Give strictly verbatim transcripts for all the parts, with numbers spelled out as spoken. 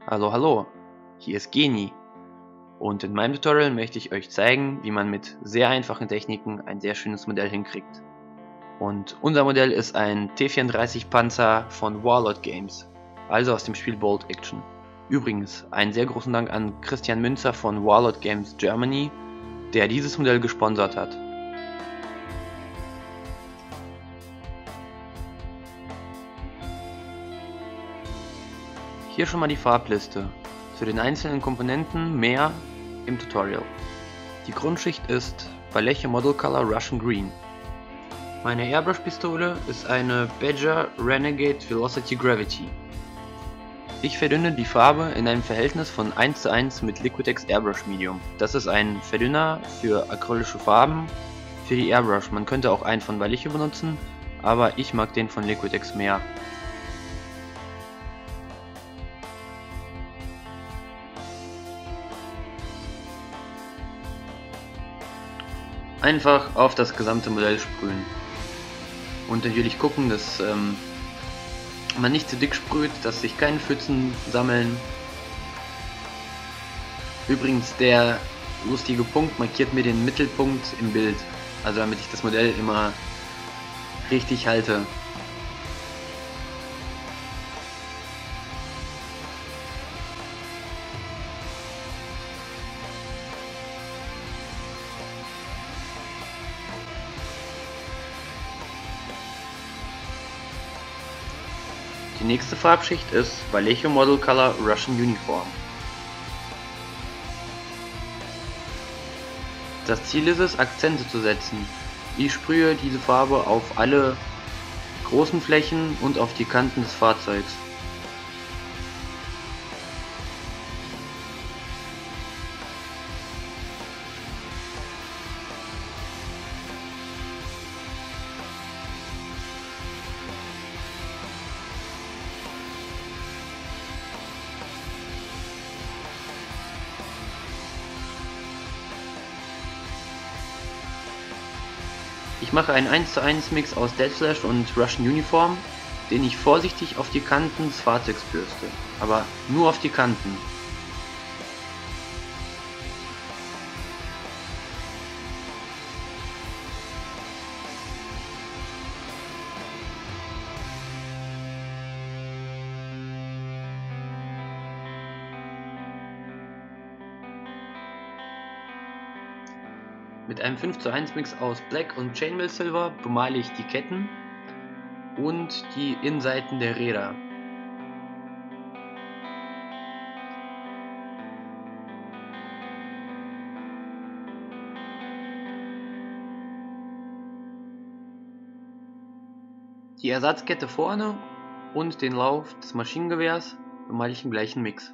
Hallo, hallo, hier ist Geni und in meinem Tutorial möchte ich euch zeigen, wie man mit sehr einfachen Techniken ein sehr schönes Modell hinkriegt. Und unser Modell ist ein T vierunddreißig Panzer von Warlord Games, also aus dem Spiel Bolt Action. Übrigens, einen sehr großen Dank an Christian Münzer von Warlord Games Germany, der dieses Modell gesponsert hat. Hier schon mal die Farbliste. Zu den einzelnen Komponenten mehr im Tutorial. Die Grundschicht ist Vallejo Model Color Russian Green. Meine Airbrush-Pistole ist eine Badger Renegade Velocity Gravity. Ich verdünne die Farbe in einem Verhältnis von eins zu eins mit Liquitex Airbrush Medium. Das ist ein Verdünner für acrylische Farben für die Airbrush. Man könnte auch einen von Vallejo benutzen, aber ich mag den von Liquitex mehr. Einfach auf das gesamte Modell sprühen und natürlich gucken, dass ähm, man nicht zu dick sprüht, dass sich keine Pfützen sammeln. Übrigens, der lustige Punkt markiert mir den Mittelpunkt im Bild, also damit ich das Modell immer richtig halte. Die nächste Farbschicht ist Vallejo Model Color Russian Uniform. Das Ziel ist es, Akzente zu setzen. Ich sprühe diese Farbe auf alle großen Flächen und auf die Kanten des Fahrzeugs. Ich mache einen eins zu eins Mix aus Dead Flash und Russian Uniform, den ich vorsichtig auf die Kanten des Fahrzeugs bürste, aber nur auf die Kanten. Mit einem fünf zu eins Mix aus Black und Chainmail Silver bemale ich die Ketten und die Innenseiten der Räder. Die Ersatzkette vorne und den Lauf des Maschinengewehrs bemale ich im gleichen Mix.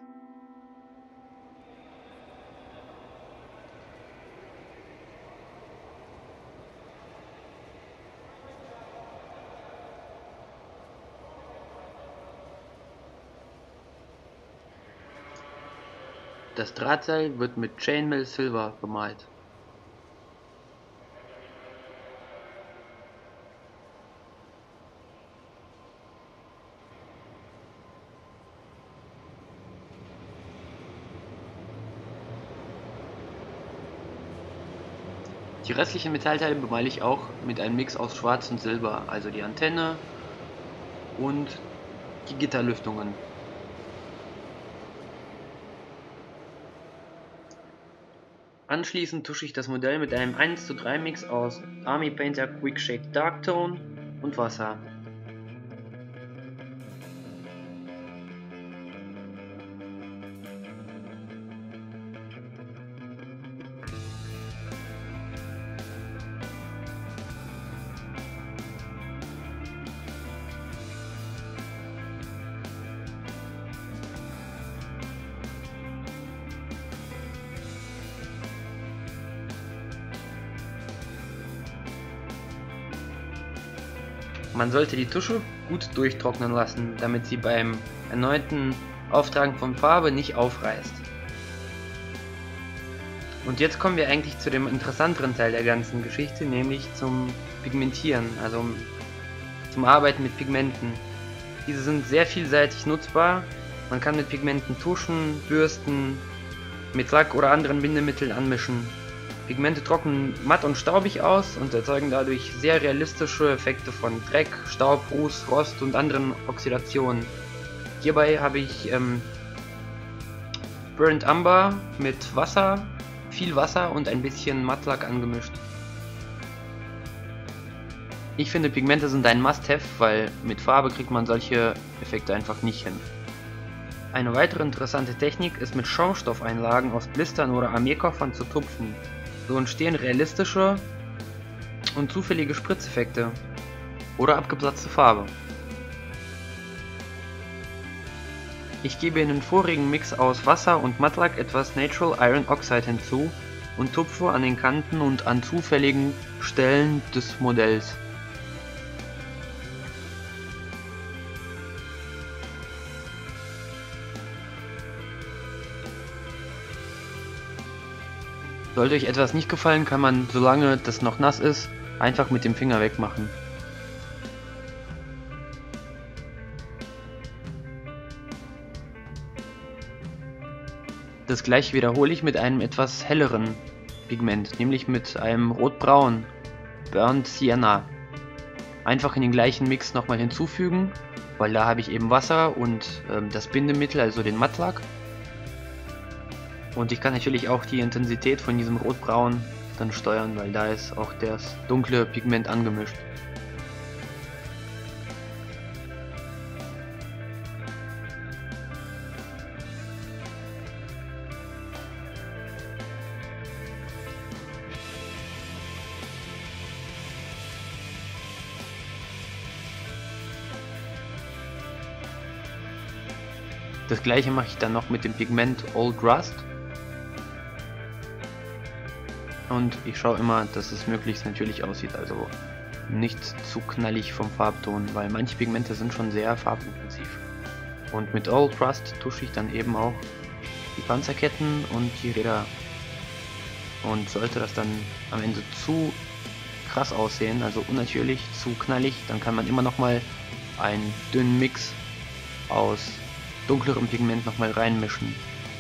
Das Drahtseil wird mit Chainmail Silver bemalt. Die restlichen Metallteile bemale ich auch mit einem Mix aus Schwarz und Silber, also die Antenne und die Gitterlüftungen. Anschließend tusche ich das Modell mit einem eins zu drei Mix aus Army Painter Quick Shake Dark Tone und Wasser. Man sollte die Tusche gut durchtrocknen lassen, damit sie beim erneuten Auftragen von Farbe nicht aufreißt. Und jetzt kommen wir eigentlich zu dem interessanteren Teil der ganzen Geschichte, nämlich zum Pigmentieren, also zum Arbeiten mit Pigmenten. Diese sind sehr vielseitig nutzbar Man kann mit Pigmenten tuschen, bürsten, mit Lack oder anderen Bindemitteln anmischen. Pigmente trocknen matt und staubig aus und erzeugen dadurch sehr realistische Effekte von Dreck, Staub, Ruß, Rost und anderen Oxidationen. Hierbei habe ich ähm, Burnt Umber mit Wasser, viel Wasser und ein bisschen Mattlack angemischt. Ich finde, Pigmente sind ein Must-Have, weil mit Farbe kriegt man solche Effekte einfach nicht hin. Eine weitere interessante Technik ist, mit Schaumstoffeinlagen aus Blistern oder Armeekoffern zu tupfen. So entstehen realistische und zufällige Spritzeffekte oder abgeplatzte Farbe. Ich gebe in den vorigen Mix aus Wasser und Mattlack etwas Natural Iron Oxide hinzu und tupfe an den Kanten und an zufälligen Stellen des Modells. Sollte euch etwas nicht gefallen, kann man, solange das noch nass ist, einfach mit dem Finger wegmachen. Das gleiche wiederhole ich mit einem etwas helleren Pigment, nämlich mit einem rotbraun, Burnt Sienna. Einfach in den gleichen Mix nochmal hinzufügen, weil da habe ich eben Wasser und ähm, das Bindemittel, also den Mattlack. Und ich kann natürlich auch die Intensität von diesem Rotbraun dann steuern, weil da ist auch das dunkle Pigment angemischt. Das gleiche mache ich dann noch mit dem Pigment Old Rust. Und ich schaue immer, dass es möglichst natürlich aussieht, also nicht zu knallig vom Farbton, weil manche Pigmente sind schon sehr farbintensiv. Und mit Old Rust tusche ich dann eben auch die Panzerketten und die Räder. Und sollte das dann am Ende zu krass aussehen, also unnatürlich, zu knallig, dann kann man immer noch mal einen dünnen Mix aus dunklerem Pigment noch mal reinmischen.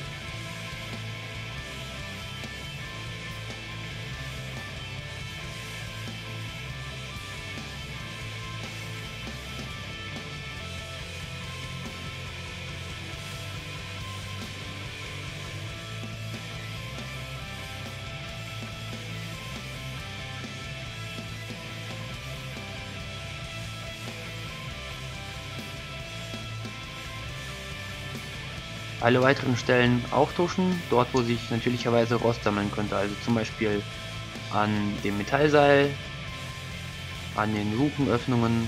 Alle weiteren Stellen auch tuschen, dort wo sich natürlicherweise Rost sammeln könnte, also zum Beispiel an dem Metallseil, an den Lukenöffnungen.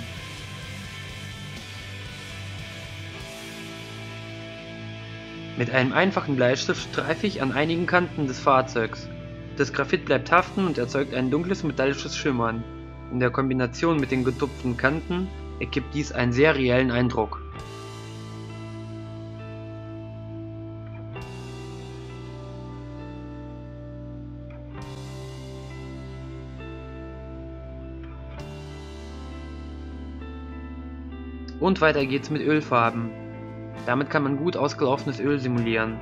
Mit einem einfachen Bleistift streife ich an einigen Kanten des Fahrzeugs. Das Graphit bleibt haften und erzeugt ein dunkles metallisches Schimmern. In der Kombination mit den getupften Kanten ergibt dies einen sehr reellen Eindruck. Und weiter geht's mit Ölfarben. Damit kann man gut ausgelaufenes Öl simulieren.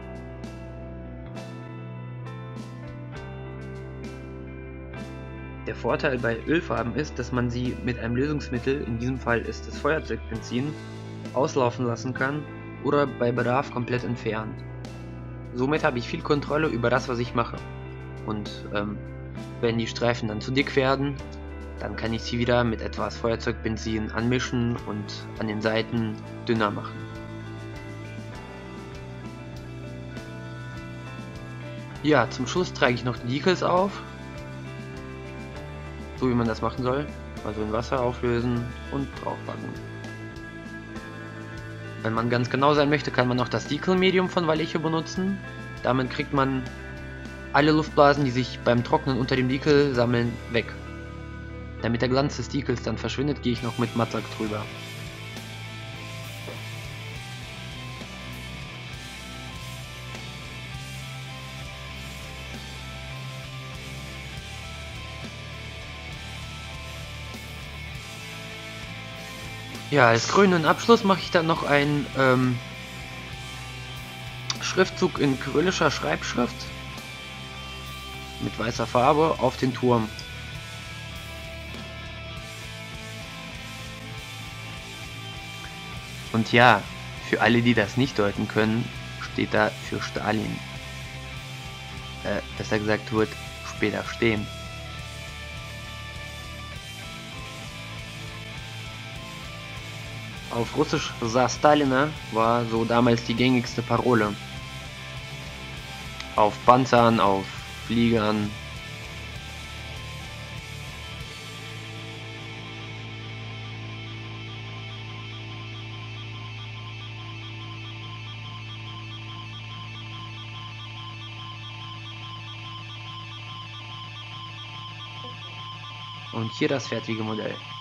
Der Vorteil bei Ölfarben ist, dass man sie mit einem Lösungsmittel, in diesem Fall ist es Feuerzeugbenzin, auslaufen lassen kann oder bei Bedarf komplett entfernt. Somit habe ich viel Kontrolle über das, was ich mache. Und ähm, wenn die Streifen dann zu dick werden, dann kann ich sie wieder mit etwas Feuerzeugbenzin anmischen und an den Seiten dünner machen. Ja, zum Schluss trage ich noch die Decals auf, so wie man das machen soll, also in Wasser auflösen und draufpacken. Wenn man ganz genau sein möchte, kann man noch das Decal Medium von Vallejo benutzen. Damit kriegt man alle Luftblasen, die sich beim Trocknen unter dem Decal sammeln, weg. Damit der Glanz des Decals dann verschwindet, gehe ich noch mit Mattlack drüber. Ja, als grünen Abschluss mache ich dann noch ein ähm, Schriftzug in kyrillischer Schreibschrift mit weißer Farbe auf den Turm. Und ja, für alle, die das nicht deuten können, steht da für Stalin. Äh, besser gesagt, wird später stehen. Auf Russisch "За Stalina" war so damals die gängigste Parole. Auf Panzern, auf Fliegern. Und hier das fertige Modell.